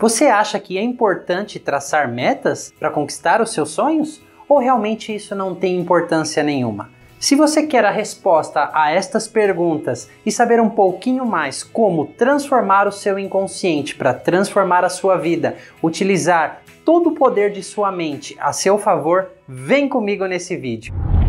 Você acha que é importante traçar metas para conquistar os seus sonhos? Ou realmente isso não tem importância nenhuma? Se você quer a resposta a estas perguntas e saber um pouquinho mais como transformar o seu inconsciente para transformar a sua vida, utilizar todo o poder de sua mente a seu favor, vem comigo nesse vídeo.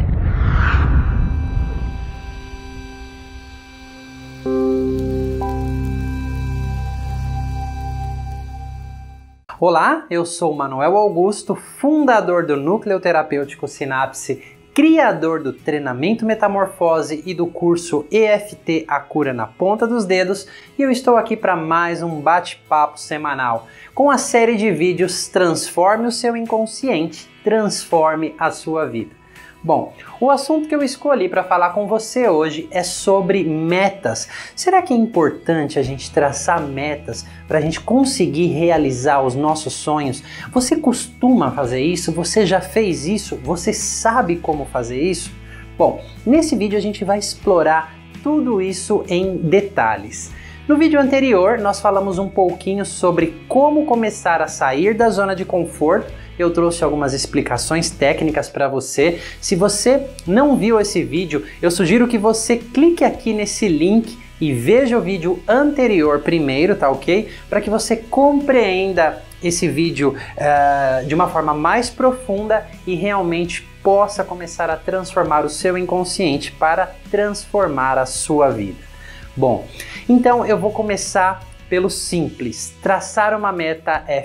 Olá, eu sou Manuel Augusto, fundador do Núcleo Terapêutico Sinapse, criador do treinamento Metamorfose e do curso EFT A Cura na Ponta dos Dedos, e eu estou aqui para mais um bate-papo semanal com a série de vídeos Transforme o seu inconsciente, transforme a sua vida. Bom, o assunto que eu escolhi para falar com você hoje é sobre metas. Será que é importante a gente traçar metas para a gente conseguir realizar os nossos sonhos? Você costuma fazer isso? Você já fez isso? Você sabe como fazer isso? Bom, nesse vídeo a gente vai explorar tudo isso em detalhes. No vídeo anterior, nós falamos um pouquinho sobre como começar a sair da zona de conforto. Eu trouxe algumas explicações técnicas para você. Se você não viu esse vídeo, eu sugiro que você clique aqui nesse link e veja o vídeo anterior primeiro, tá ok? Para que você compreenda esse vídeo de uma forma mais profunda e realmente possa começar a transformar o seu inconsciente para transformar a sua vida. Bom, então eu vou começar pelo simples. Traçar uma meta é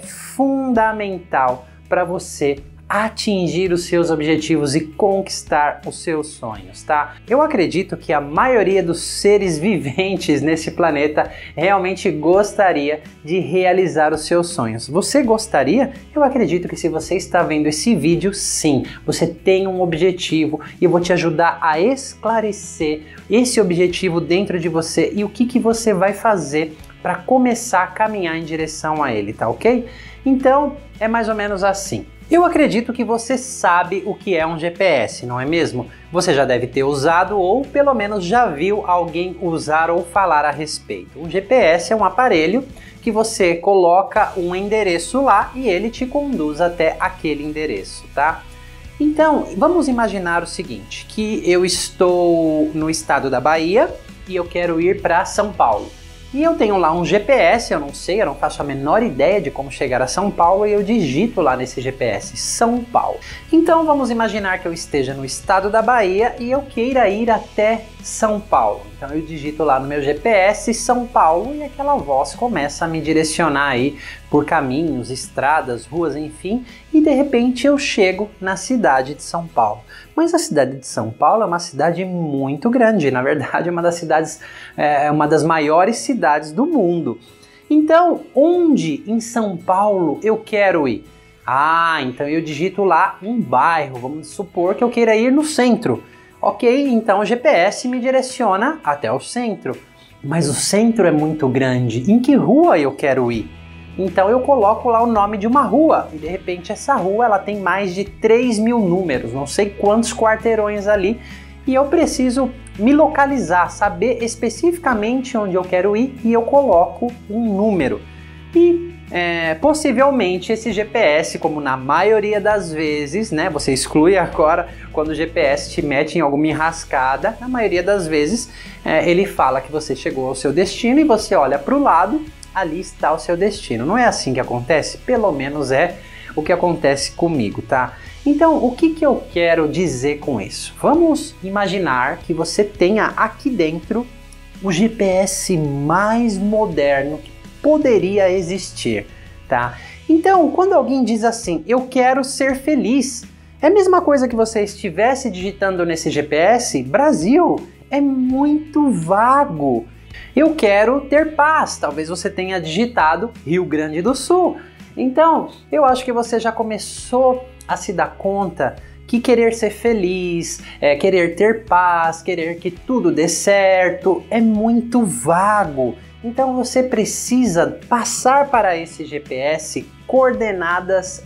fundamental para você atingir os seus objetivos e conquistar os seus sonhos, tá? Eu acredito que a maioria dos seres viventes nesse planeta realmente gostaria de realizar os seus sonhos. Você gostaria? Eu acredito que se você está vendo esse vídeo, sim, você tem um objetivo e eu vou te ajudar a esclarecer esse objetivo dentro de você e o que você vai fazer para começar a caminhar em direção a ele, tá ok? Então, é mais ou menos assim. Eu acredito que você sabe o que é um GPS, não é mesmo? Você já deve ter usado ou pelo menos já viu alguém usar ou falar a respeito. Um GPS é um aparelho que você coloca um endereço lá e ele te conduz até aquele endereço, tá? Então, vamos imaginar o seguinte, que eu estou no estado da Bahia e eu quero ir para São Paulo. E eu tenho lá um GPS, eu não faço a menor ideia de como chegar a São Paulo e eu digito lá nesse GPS, São Paulo. Então vamos imaginar que eu esteja no estado da Bahia e eu queira ir até São Paulo. Então eu digito lá no meu GPS São Paulo e aquela voz começa a me direcionar aí por caminhos, estradas, ruas, enfim, e de repente eu chego na cidade de São Paulo. Mas a cidade de São Paulo é uma cidade muito grande, na verdade é uma das cidades, uma das maiores cidades do mundo. Então, onde em São Paulo eu quero ir? Então eu digito lá um bairro, vamos supor que eu queira ir no centro. Ok, então o GPS me direciona até o centro, mas o centro é muito grande, em que rua eu quero ir? Então eu coloco lá o nome de uma rua e de repente essa rua ela tem mais de 3.000 números, não sei quantos quarteirões ali, e eu preciso me localizar, saber especificamente onde eu quero ir e eu coloco um número. E possivelmente esse GPS, como na maioria das vezes, né, você exclui agora quando o GPS te mete em alguma enrascada, na maioria das vezes ele fala que você chegou ao seu destino e você olha para o lado, ali está o seu destino. Não é assim que acontece? Pelo menos é o que acontece comigo, tá? Então, o que eu quero dizer com isso? Vamos imaginar que você tenha aqui dentro o GPS mais moderno que poderia existir, tá? Então, quando alguém diz assim, eu quero ser feliz, é a mesma coisa que você estivesse digitando nesse GPS, Brasil, é muito vago. Eu quero ter paz, talvez você tenha digitado Rio Grande do Sul. Então, eu acho que você já começou a se dar conta que querer ser feliz, querer ter paz, querer que tudo dê certo, é muito vago. Então você precisa passar para esse GPS coordenadas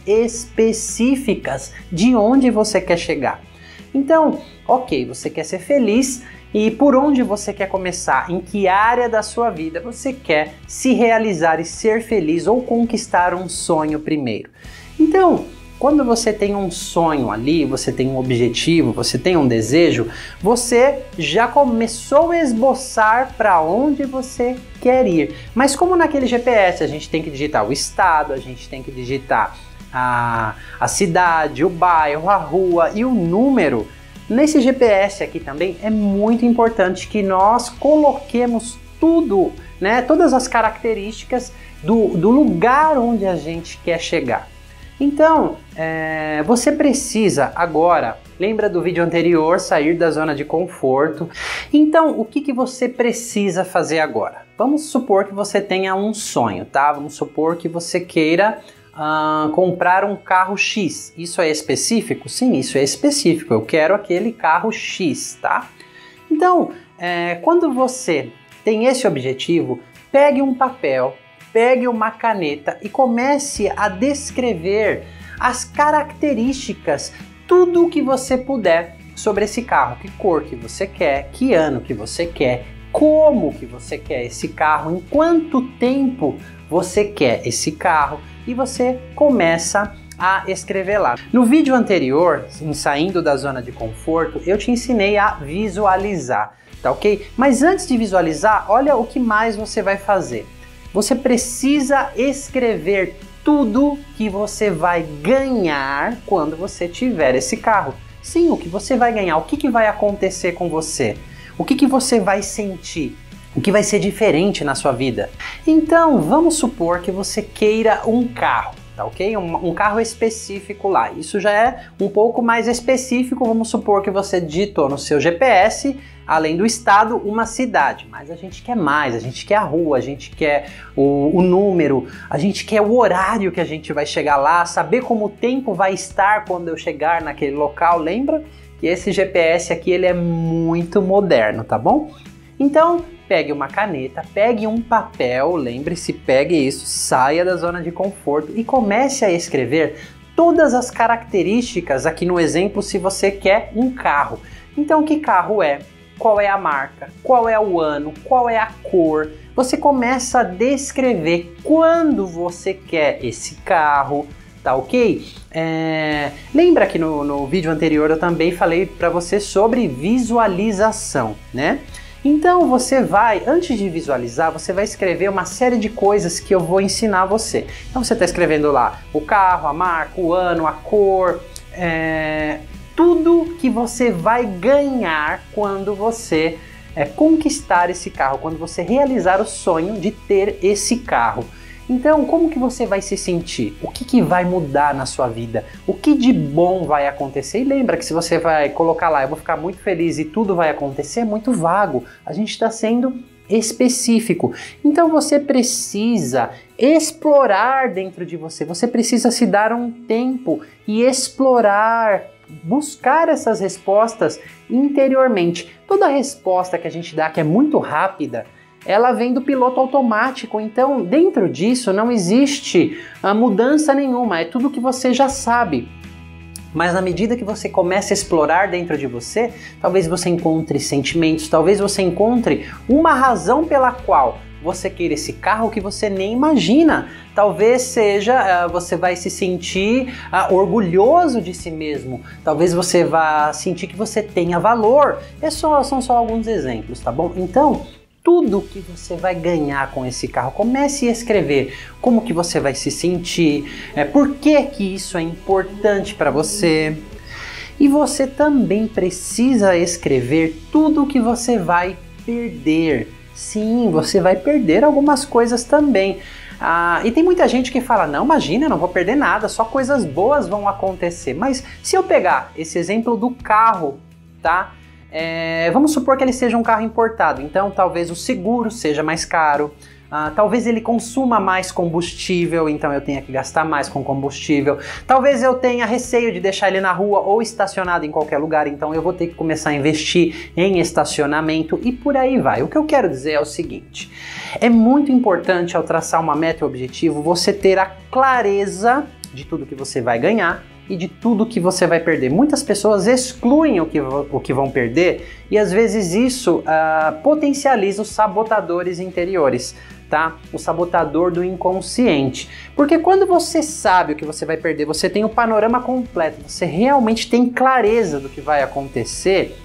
específicas de onde você quer chegar. Então, ok, você quer ser feliz e por onde você quer começar, em que área da sua vida você quer se realizar e ser feliz ou conquistar um sonho primeiro. Então, quando você tem um sonho ali, você tem um objetivo, você tem um desejo, você já começou a esboçar para onde você quer ir. Mas como naquele GPS a gente tem que digitar o estado, a gente tem que digitar a cidade, o bairro, a rua e o número, nesse GPS aqui também é muito importante que nós coloquemos tudo, né, todas as características do lugar onde a gente quer chegar. Então, você precisa agora, lembra do vídeo anterior, sair da zona de conforto. Então, o que você precisa fazer agora? Vamos supor que você tenha um sonho, tá? Vamos supor que você queira comprar um carro X. Isso é específico? Sim, isso é específico. Eu quero aquele carro X, tá? Então, quando você tem esse objetivo, pegue um papel, pegue uma caneta e comece a descrever as características, tudo o que você puder sobre esse carro. Que cor que você quer, que ano que você quer, como que você quer esse carro, em quanto tempo você quer esse carro, e você começa a escrever lá. No vídeo anterior, em saindo da zona de conforto, eu te ensinei a visualizar, tá ok? Mas antes de visualizar, olha o que mais você vai fazer. Você precisa escrever tudo que você vai ganhar quando você tiver esse carro. Sim, o que você vai ganhar, o que vai acontecer com você, o que você vai sentir, o que vai ser diferente na sua vida. Então, vamos supor que você queira um carro, tá ok? Um carro específico lá. Isso já é um pouco mais específico. Vamos supor que você digitou no seu GPS, além do estado, uma cidade. Mas a gente quer mais, a gente quer a rua, a gente quer o número, a gente quer o horário que a gente vai chegar lá, saber como o tempo vai estar quando eu chegar naquele local. Lembra que esse GPS aqui ele é muito moderno, tá bom? Então, pegue uma caneta, pegue um papel, lembre-se, pegue isso, saia da zona de conforto e comece a escrever todas as características aqui no exemplo se você quer um carro. Então, que carro é? Qual é a marca? Qual é o ano? Qual é a cor? Você começa a descrever quando você quer esse carro, tá ok? Lembra que no vídeo anterior eu também falei para você sobre visualização, né? Então você vai, antes de visualizar, você vai escrever uma série de coisas que eu vou ensinar você. Então você está escrevendo lá o carro, a marca, o ano, a cor, tudo que você vai ganhar quando você conquistar esse carro, quando você realizar o sonho de ter esse carro. Então, como que você vai se sentir? O que vai mudar na sua vida? O que de bom vai acontecer? E lembra que se você vai colocar lá, eu vou ficar muito feliz e tudo vai acontecer, é muito vago. A gente está sendo específico. Então você precisa explorar dentro de você, você precisa se dar um tempo e explorar, buscar essas respostas interiormente. Toda resposta que a gente dá que é muito rápida, ela vem do piloto automático, então dentro disso não existe mudança nenhuma, é tudo que você já sabe. Mas na medida que você começa a explorar dentro de você, talvez você encontre sentimentos, talvez você encontre uma razão pela qual você queira esse carro que você nem imagina. Talvez seja, você vai se sentir orgulhoso de si mesmo, talvez você vá sentir que você tenha valor. São só alguns exemplos, tá bom? Então, tudo que você vai ganhar com esse carro, comece a escrever como que você vai se sentir, por que isso é importante para você. E você também precisa escrever tudo que você vai perder. Sim, você vai perder algumas coisas também. E tem muita gente que fala, não, imagina, eu não vou perder nada, só coisas boas vão acontecer. Mas se eu pegar esse exemplo do carro, tá? Vamos supor que ele seja um carro importado, então talvez o seguro seja mais caro, talvez ele consuma mais combustível, então eu tenha que gastar mais com combustível, talvez eu tenha receio de deixar ele na rua ou estacionado em qualquer lugar, então eu vou ter que começar a investir em estacionamento e por aí vai. O que eu quero dizer é o seguinte, é muito importante ao traçar uma meta e objetivo você ter a clareza de tudo que você vai ganhar e de tudo que você vai perder. Muitas pessoas excluem o que vão perder e às vezes isso potencializa os sabotadores interiores, tá? O sabotador do inconsciente. Porque quando você sabe o que você vai perder, você tem o panorama completo, você realmente tem clareza do que vai acontecer,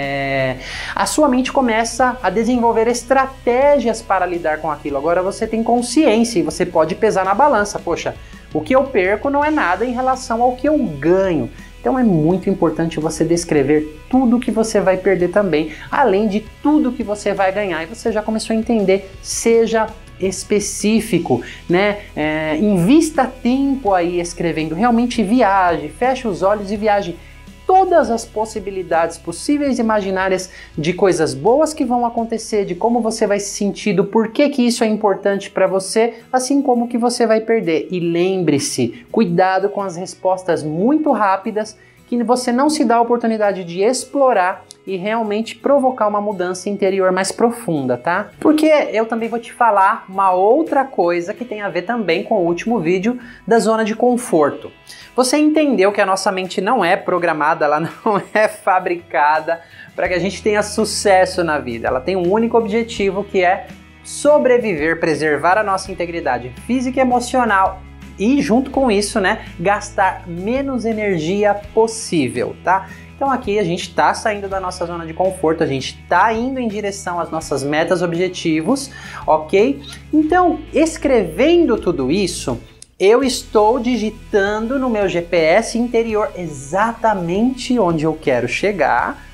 a sua mente começa a desenvolver estratégias para lidar com aquilo. Agora você tem consciência e você pode pesar na balança. Poxa, o que eu perco não é nada em relação ao que eu ganho. Então é muito importante você descrever tudo que você vai perder também, além de tudo que você vai ganhar. E você já começou a entender, seja específico, né? Invista tempo aí escrevendo, realmente viaje, feche os olhos e viaje. Todas as possibilidades possíveis e imaginárias de coisas boas que vão acontecer, de como você vai se sentir, do porquê que isso é importante para você, assim como que você vai perder. E lembre-se, cuidado com as respostas muito rápidas, que você não se dá a oportunidade de explorar e realmente provocar uma mudança interior mais profunda, tá? Porque eu também vou te falar uma outra coisa que tem a ver também com o último vídeo da zona de conforto. Você entendeu que a nossa mente não é programada, ela não é fabricada para que a gente tenha sucesso na vida. Ela tem um único objetivo, que é sobreviver, preservar a nossa integridade física e emocional e, junto com isso, né, gastar menos energia possível, tá? Então aqui a gente está saindo da nossa zona de conforto, a gente está indo em direção às nossas metas, objetivos, ok? Então, escrevendo tudo isso, eu estou digitando no meu GPS interior exatamente onde eu quero chegar,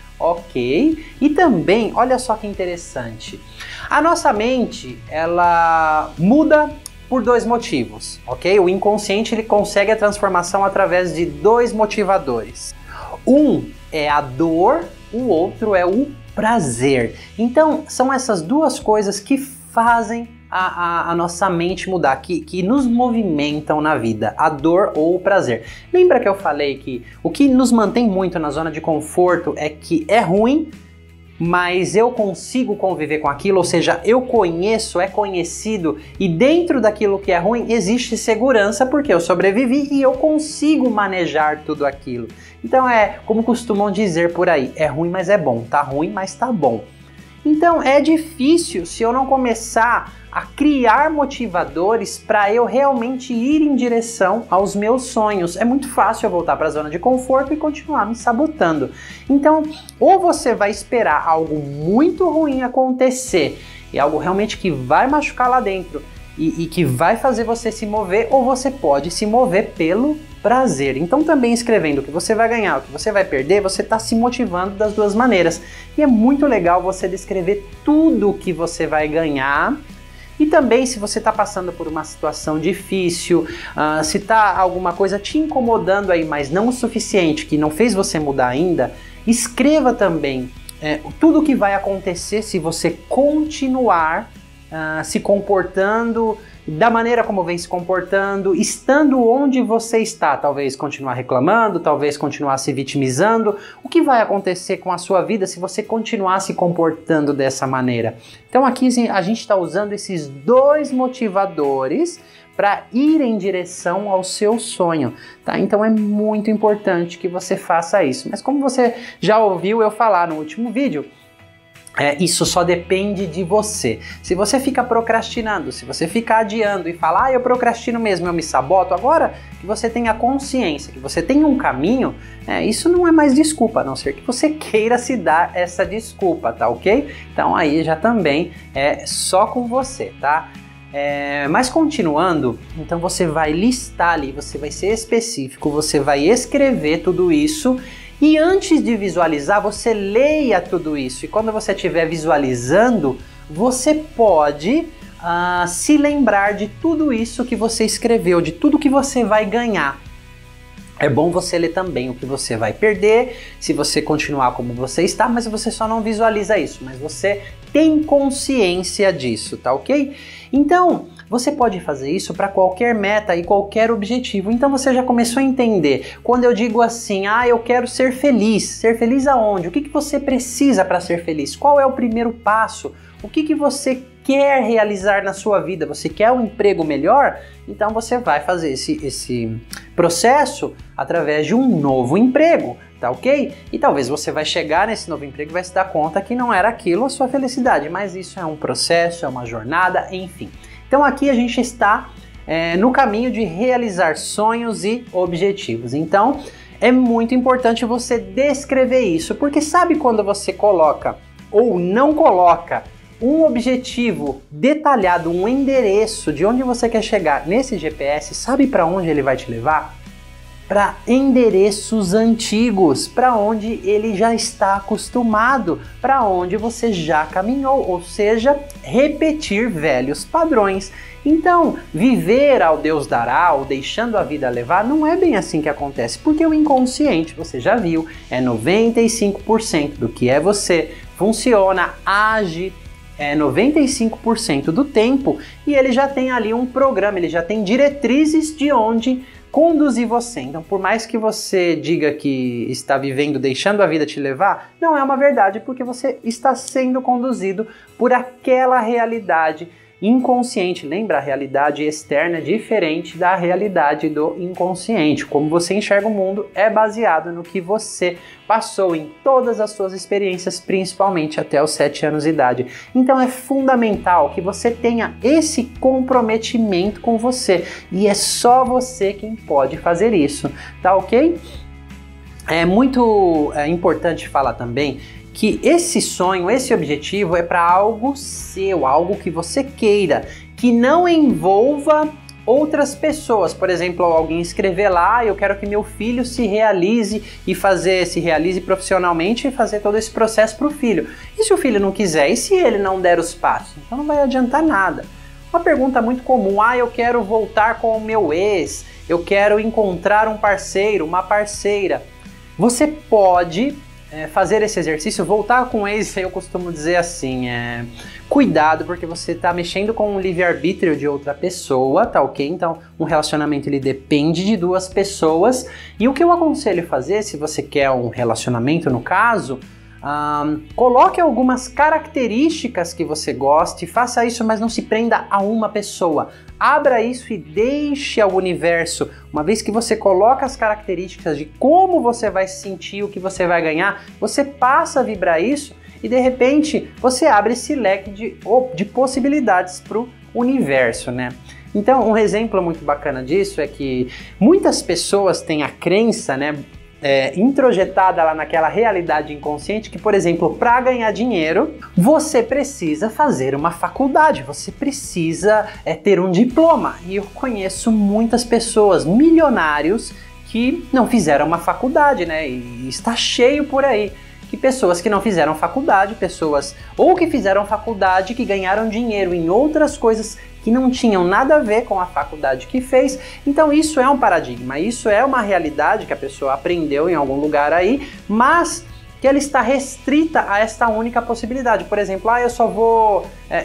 ok? E também, olha só que interessante, a nossa mente, ela muda por dois motivos, ok? O inconsciente, ele consegue a transformação através de dois motivadores. Um é a dor, o outro é o prazer. Então, são essas duas coisas que fazem a nossa mente mudar, que nos movimentam na vida, a dor ou o prazer. Lembra que eu falei que o que nos mantém muito na zona de conforto é que é ruim, mas eu consigo conviver com aquilo, ou seja, eu conheço, é conhecido, e dentro daquilo que é ruim existe segurança porque eu sobrevivi e eu consigo manejar tudo aquilo. Então é como costumam dizer por aí, é ruim mas é bom, tá ruim mas tá bom. Então é difícil se eu não começar a criar motivadores para eu realmente ir em direção aos meus sonhos. É muito fácil eu voltar para a zona de conforto e continuar me sabotando. Então, ou você vai esperar algo muito ruim acontecer, e algo realmente que vai machucar lá dentro e que vai fazer você se mover, ou você pode se mover pelo prazer. Então também escrevendo o que você vai ganhar, o que você vai perder, você está se motivando das duas maneiras. E é muito legal você descrever tudo o que você vai ganhar. E também, se você está passando por uma situação difícil, se está alguma coisa te incomodando aí, mas não o suficiente, que não fez você mudar ainda, escreva também tudo o que vai acontecer se você continuar se comportando da maneira como vem se comportando, estando onde você está. Talvez continuar reclamando, talvez continuar se vitimizando. O que vai acontecer com a sua vida se você continuar se comportando dessa maneira? Então aqui a gente está usando esses dois motivadores para ir em direção ao seu sonho, tá? Então é muito importante que você faça isso. Mas como você já ouviu eu falar no último vídeo, isso só depende de você. Se você fica procrastinando, se você fica adiando e fala, eu procrastino mesmo, eu me saboto, agora que você tenha consciência, que você tem um caminho, isso não é mais desculpa, a não ser que você queira se dar essa desculpa, tá ok? Então aí já também é só com você, tá? Mas continuando, então você vai listar ali, você vai ser específico, você vai escrever tudo isso. E antes de visualizar, você leia tudo isso. E quando você estiver visualizando, você pode se lembrar de tudo isso que você escreveu, de tudo que você vai ganhar. É bom você ler também o que você vai perder, se você continuar como você está, mas você só não visualiza isso, mas você tem consciência disso, tá ok? Então, você pode fazer isso para qualquer meta e qualquer objetivo. Então você já começou a entender. Quando eu digo assim, eu quero ser feliz aonde? O que você precisa para ser feliz? Qual é o primeiro passo? O que você quer realizar na sua vida? Você quer um emprego melhor? Então você vai fazer esse processo através de um novo emprego, tá ok? E talvez você vai chegar nesse novo emprego e vai se dar conta que não era aquilo a sua felicidade, mas isso é um processo, é uma jornada, enfim. Então aqui a gente está no caminho de realizar sonhos e objetivos. Então é muito importante você descrever isso, porque sabe quando você coloca ou não coloca um objetivo detalhado, um endereço de onde você quer chegar nesse GPS, sabe para onde ele vai te levar? Para endereços antigos, para onde ele já está acostumado, para onde você já caminhou, ou seja, repetir velhos padrões. Então, viver ao Deus dará ou deixando a vida levar não é bem assim que acontece, porque o inconsciente, você já viu, é 95% do que é você, funciona, age, 95% do tempo, e ele já tem ali um programa, ele já tem diretrizes de onde conduzir você. Então, por mais que você diga que está vivendo deixando a vida te levar, não é uma verdade, porque você está sendo conduzido por aquela realidade inconsciente. Lembra, a realidade externa é diferente da realidade do inconsciente. Como você enxerga o mundo é baseado no que você passou em todas as suas experiências, principalmente até os 7 anos de idade. Então é fundamental que você tenha esse comprometimento com você, e é só você quem pode fazer isso, tá ok? É muito importante falar também que esse sonho, esse objetivo é para algo seu, algo que você queira, que não envolva outras pessoas. Por exemplo, alguém escrever lá, eu quero que meu filho se realize profissionalmente e fazer todo esse processo para o filho. E se o filho não quiser? E se ele não der os passos? Então não vai adiantar nada. Uma pergunta muito comum, eu quero voltar com o meu ex, eu quero encontrar um parceiro, uma parceira. Você pode fazer esse exercício, voltar com ex, eu costumo dizer assim, cuidado, porque você está mexendo com o livre-arbítrio de outra pessoa, tá ok? Então, um relacionamento ele depende de duas pessoas, e o que eu aconselho fazer, se você quer um relacionamento no caso, coloque algumas características que você goste, faça isso, mas não se prenda a uma pessoa. Abra isso e deixe ao universo. Uma vez que você coloca as características de como você vai se sentir, o que você vai ganhar, você passa a vibrar isso e de repente você abre esse leque de possibilidades para o universo, né? Então, um exemplo muito bacana disso é que muitas pessoas têm a crença, né, introjetada lá naquela realidade inconsciente que, por exemplo, para ganhar dinheiro, você precisa fazer uma faculdade, você precisa ter um diploma. E eu conheço muitas pessoas, milionários, que não fizeram uma faculdade, né? E está cheio por aí. Que pessoas que não fizeram faculdade, pessoas ou que fizeram faculdade, que ganharam dinheiro em outras coisas que não tinham nada a ver com a faculdade que fez. Então isso é um paradigma, isso é uma realidade que a pessoa aprendeu em algum lugar aí, mas que ela está restrita a esta única possibilidade. Por exemplo, eu só vou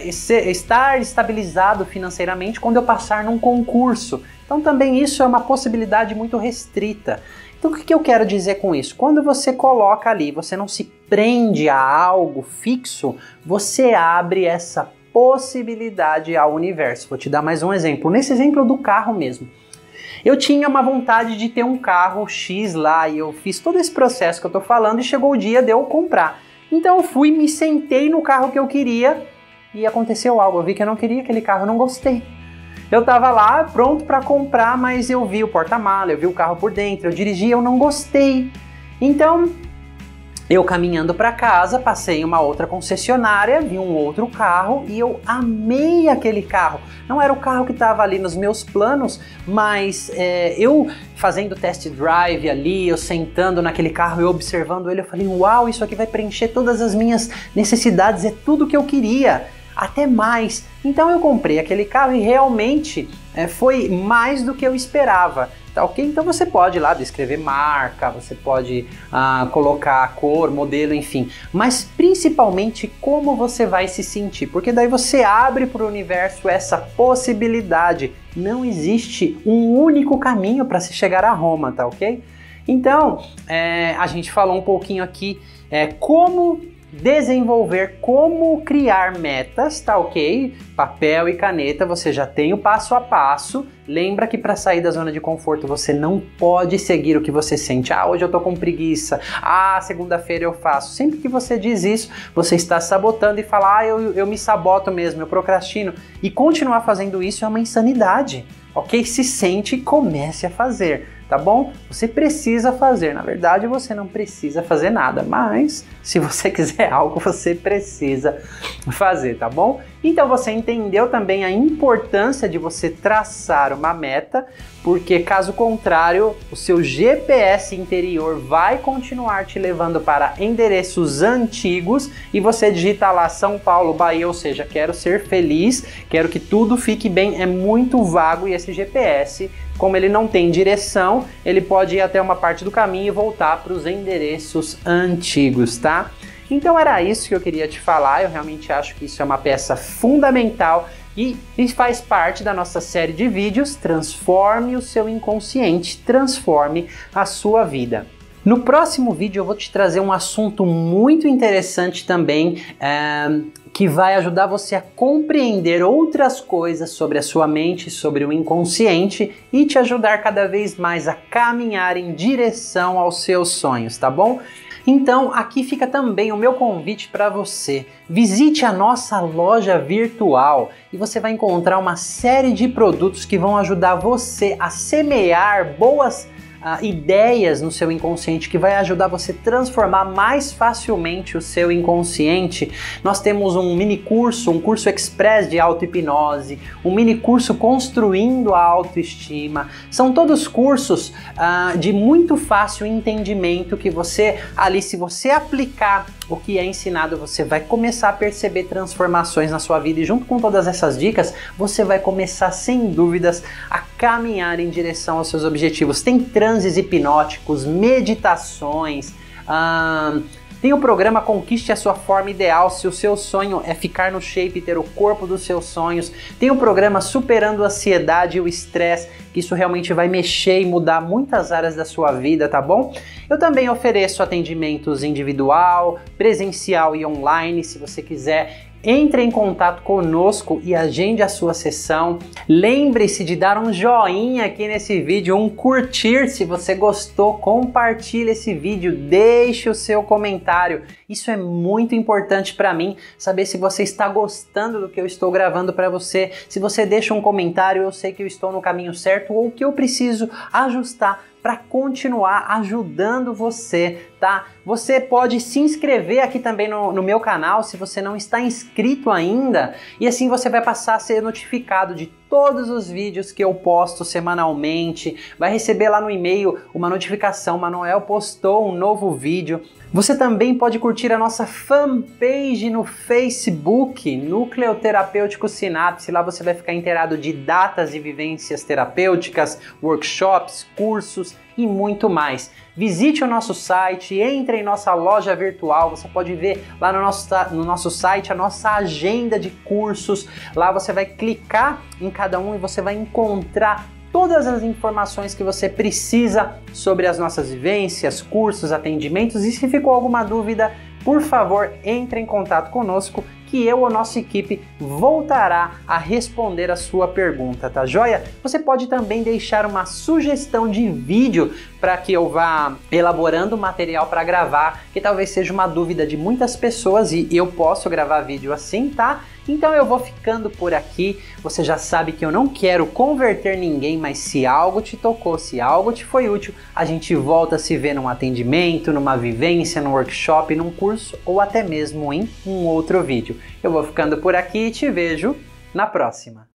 estar estabilizado financeiramente quando eu passar num concurso. Então também isso é uma possibilidade muito restrita. Então o que eu quero dizer com isso? Quando você coloca ali, você não se prende a algo fixo, você abre essa possibilidade ao universo. Vou te dar mais um exemplo. Nesse exemplo do carro mesmo. Eu tinha uma vontade de ter um carro X lá e eu fiz todo esse processo que eu tô falando e chegou o dia de eu comprar. Então eu fui, me sentei no carro que eu queria e aconteceu algo. Eu vi que eu não queria aquele carro, eu não gostei. Eu tava lá pronto para comprar, mas eu vi o porta-mala, eu vi o carro por dentro, eu dirigi, eu não gostei. Então, eu caminhando para casa, passei em uma outra concessionária, vi um outro carro e eu amei aquele carro. Não era o carro que estava ali nos meus planos, mas eu fazendo test drive ali, eu sentando naquele carro e observando ele, eu falei, uau, isso aqui vai preencher todas as minhas necessidades, é tudo que eu queria. Até mais. Então eu comprei aquele carro e realmente foi mais do que eu esperava, tá ok? Então você pode lá descrever marca, você pode colocar a cor, modelo, enfim, mas principalmente como você vai se sentir, porque daí você abre para o universo essa possibilidade. Não existe um único caminho para se chegar a Roma, tá ok? Então a gente falou um pouquinho aqui como desenvolver como criar metas, tá ok? Papel e caneta, você já tem o passo a passo. Lembra que para sair da zona de conforto você não pode seguir o que você sente. Ah, hoje eu tô com preguiça. Ah, segunda-feira eu faço. Sempre que você diz isso, você está sabotando e fala, ah, eu me saboto mesmo, eu procrastino. E continuar fazendo isso é uma insanidade, ok? Se sente e comece a fazer. Tá bom? Você precisa fazer. Na verdade, você não precisa fazer nada, mas se você quiser algo, você precisa fazer, tá bom? Então você entendeu também a importância de você traçar uma meta, porque caso contrário, o seu GPS interior vai continuar te levando para endereços antigos e você digita lá São Paulo, Bahia, ou seja, quero ser feliz, quero que tudo fique bem, é muito vago e esse GPS, como ele não tem direção, ele pode ir até uma parte do caminho e voltar para os endereços antigos, tá? Então era isso que eu queria te falar, eu realmente acho que isso é uma peça fundamental e faz parte da nossa série de vídeos Transforme o seu inconsciente, transforme a sua vida. No próximo vídeo eu vou te trazer um assunto muito interessante também, que vai ajudar você a compreender outras coisas sobre a sua mente, sobre o inconsciente e te ajudar cada vez mais a caminhar em direção aos seus sonhos, tá bom? Então aqui fica também o meu convite para você. Visite a nossa loja virtual e você vai encontrar uma série de produtos que vão ajudar você a semear boas ideias no seu inconsciente, que vai ajudar você a transformar mais facilmente o seu inconsciente. Nós temos um mini curso, um curso express de auto-hipnose, um mini curso construindo a autoestima. São todos cursos de muito fácil entendimento que você, ali, se você aplicar o que é ensinado, você vai começar a perceber transformações na sua vida e junto com todas essas dicas, você vai começar sem dúvidas a caminhar em direção aos seus objetivos. Tem transes hipnóticos, meditações, tem o programa Conquiste a Sua Forma Ideal, se o seu sonho é ficar no shape e ter o corpo dos seus sonhos. Tem o programa Superando a Ansiedade e o Estresse, que isso realmente vai mexer e mudar muitas áreas da sua vida, tá bom? Eu também ofereço atendimentos individual, presencial e online, se você quiser. Entre em contato conosco e agende a sua sessão. Lembre-se de dar um joinha aqui nesse vídeo, um curtir se você gostou, compartilhe esse vídeo, deixe o seu comentário. Isso é muito importante para mim, saber se você está gostando do que eu estou gravando para você. Se você deixa um comentário, eu sei que eu estou no caminho certo ou que eu preciso ajustar para continuar ajudando você, tá? Você pode se inscrever aqui também no meu canal se você não está inscrito ainda e assim você vai passar a ser notificado de todos os vídeos que eu posto semanalmente, vai receber lá no e-mail uma notificação, Manoel postou um novo vídeo. Você também pode curtir a nossa fanpage no Facebook, Núcleo Terapêutico Sinapse. Lá você vai ficar inteirado de datas e vivências terapêuticas, workshops, cursos e muito mais. Visite o nosso site, entre em nossa loja virtual, você pode ver lá no nosso site a nossa agenda de cursos. Lá você vai clicar em cada um e você vai encontrar todas as informações que você precisa sobre as nossas vivências, cursos, atendimentos. E se ficou alguma dúvida, por favor, entre em contato conosco que eu ou nossa equipe voltará a responder a sua pergunta, tá joia? Você pode também deixar uma sugestão de vídeo para que eu vá elaborando material para gravar, que talvez seja uma dúvida de muitas pessoas e eu posso gravar vídeo assim, tá? Então eu vou ficando por aqui. Você já sabe que eu não quero converter ninguém, mas se algo te tocou, se algo te foi útil, a gente volta a se ver num atendimento, numa vivência, num workshop, num curso ou até mesmo em um outro vídeo. Eu vou ficando por aqui e te vejo na próxima.